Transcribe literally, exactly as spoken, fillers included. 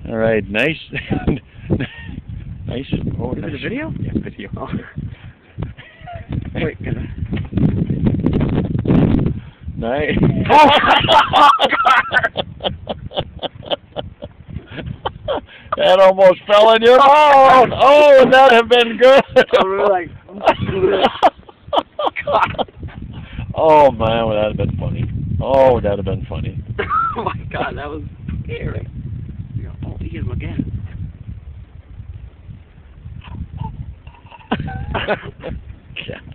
All right, nice. Nice. Oh, Is nice. it a video? Yeah, video. Oh. Wait, can I? Nice. Oh, That almost fell in your mouth. Oh, would that have been good? I was like, God. Oh man, would that have been funny? Oh, would that have been funny? Oh my God, that was scary. Oh, eat him again. Yeah.